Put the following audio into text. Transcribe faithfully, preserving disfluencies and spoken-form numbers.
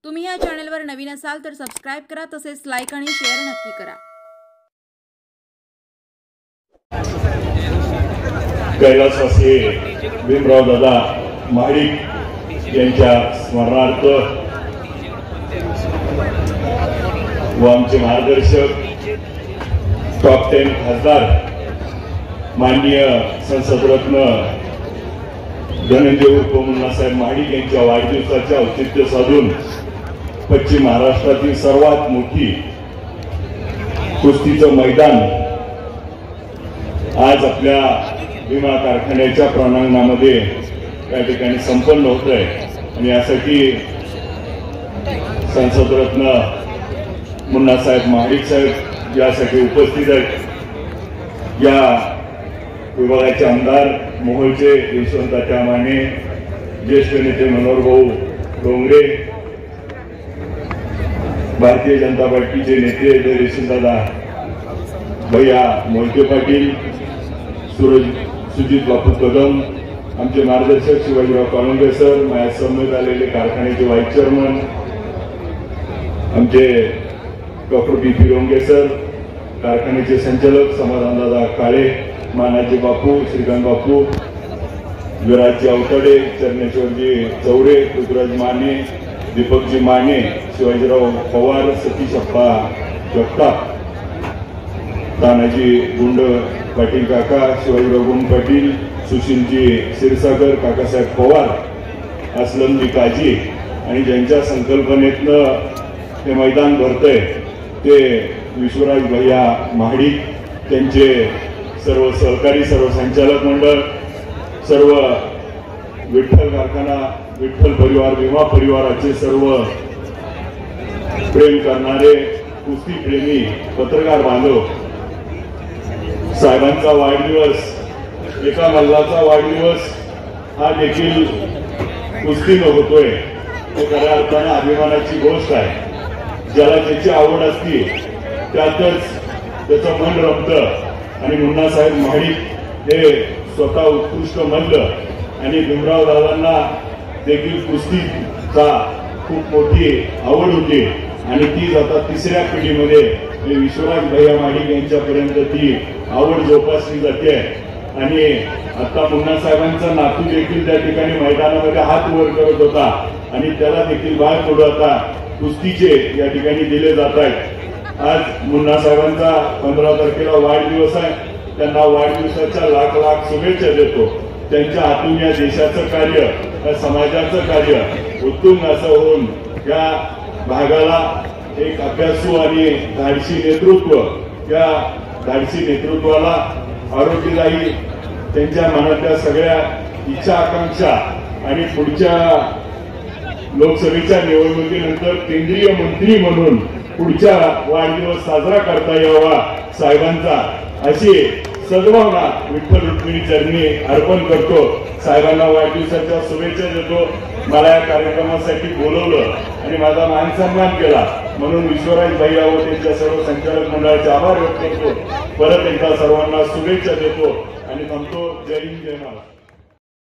तुम्ही या चॅनलवर नवीन असाल तर सबस्क्राइब करा, तसेच लाईक आणि शेअर नक्की करा। कैलासवासी भीमराव दादा महाडिक यांच्या स्मरणार्थ व आमचे मार्गदर्शक टॉप टेन खासदार माननीय संसदरत्न धनंजय उर्फ मुन्नासाहेब महाडिक यांच्या वाढदिवसाचे औचित्य साधून पश्चिम महाराष्ट्रातील सर्वात मोठी कुस्तीचं मैदान आज आपल्या भीमा कारखान्याच्या प्रांगणामध्ये या ठिकाणी संपन्न होत आहे आणि यासाठी संसदरत्न मुन्नासाहेब महाडिक साहेब यासाठी उपस्थित आहेत। या विभागाचे आमदार मोहोळचे यशवंतदादा माने, ज्येष्ठ नेते मनोहर भाऊ डोंगरे, भारतीय जनता पार्टीचे नेते रेशीमदादा भैया मोहिते पाटील, सूरज सुजित बापू कदम, आमचे मार्गदर्शक शिवाजीराव काळुंगे सर, माझ्या समवेत आलेले कारखान्याचे व्हाईस चेअरमन आमचे doctor B P Ronge sir, कारखान्याचे संचालक समाधानदादा काळे, मानाजी बापू, श्रीकांत बापू, विराजजी अवताडे, चरणेश्वरजी चौरे, पृथ्वीराज माने, दीपकजी माने, शिवाजीराव पवार, सतीश अप्पा जगताप, तानाजी गुंड पाटील काका, शिवाजीराव गुंड पाटील, सुशीलजी क्षीरसागर, काकासाहेब पवार, असलमजी काजी आणि ज्यांच्या संकल्पनेतनं हे मैदान भरतंय ते विश्वराज भैया महाडिक, त्यांचे सर्व सहकारी, सर्व संचालक मंडळ, सर्व विठ्ठल कारखाना, विठ्ठल परिवार, भीमा परिवाराचे सर्व प्रेम करणारे कुस्ती प्रेमी पत्रकार बांधव, साहेबांचा वाढदिवस, एका मल्लाचा वाढदिवस हा देखील कुस्तीनं होतोय, तो खऱ्या अर्थानं अभिमानाची गोष्ट आहे। ज्याला ज्याची आवड असते त्यातच त्याचं मन रमतं आणि मुन्नासाहेब महाडिक हे स्वतः उत्कृष्ट मल्ल आणि भीमराव दादांना देखील कुस्तीचा खूप मोठी आवड होती आणि ती आता तिसऱ्या पिढीमध्ये विश्वराज भैया महाडिक यांच्यापर्यंत ती आवड जोपासली जाते आणि आता मुन्नासाहेबांचा नातू देखील त्या ठिकाणी मैदानामध्ये हात वर करत होता आणि त्याला देखील बाळ पडू आता कुस्तीचे या ठिकाणी दिले जात आहेत। आज मुन्नासाहेबांचा पंधरा तारखेला वाढदिवस आहे, त्यांना वाढदिवसाच्या लाख लाख शुभेच्छा देतो। त्यांच्या हातून या देशाचं कार्य, या समाजाचं कार्य उत्तुंग असं होऊन या भागाला एक अभ्यासू आणि धाडसी नेतृत्व, या धाडसी नेतृत्वाला आरोग्यदायी त्यांच्या मनातल्या सगळ्या इच्छा आकांक्षा आणि पुढच्या लोकसभेच्या निवडणुकीनंतर केंद्रीय मंत्री म्हणून पुढच्या वाढदिवस साजरा करता यावा साहेबांचा, अशी सद्भावना विठ्ठल रुक्मिणी चरणी अर्पण करतो। साहेबांना वाढदिवसाच्या शुभेच्छा देतो। मला या कार्यक्रमासाठी बोलवलं आणि माझा मान सन्मान केला म्हणून विश्वराज भैया व त्यांच्या सर्व संचालक मंडळाचे आभार व्यक्त करतो। परत एकदा सर्वांना शुभेच्छा देतो आणि म्हणतो जय हिंद जय महाराष्ट्र।